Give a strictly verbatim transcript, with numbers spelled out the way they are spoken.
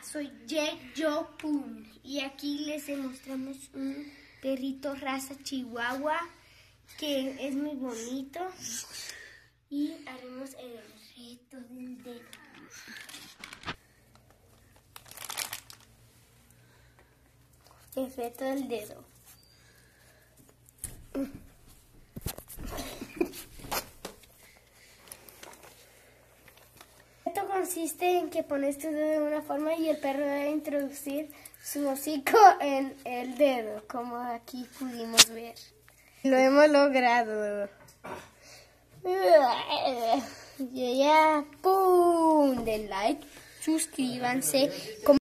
soy Jake Joe Pum y aquí les demostramos un perrito raza chihuahua que es muy bonito y haremos el reto del dedo. El reto del dedo. Esto consiste en que pones tu dedo de una forma y el perro debe introducir su hocico en el dedo, como aquí pudimos ver. Lo hemos logrado. Y ya, ¡pum! Den like, suscríbanse.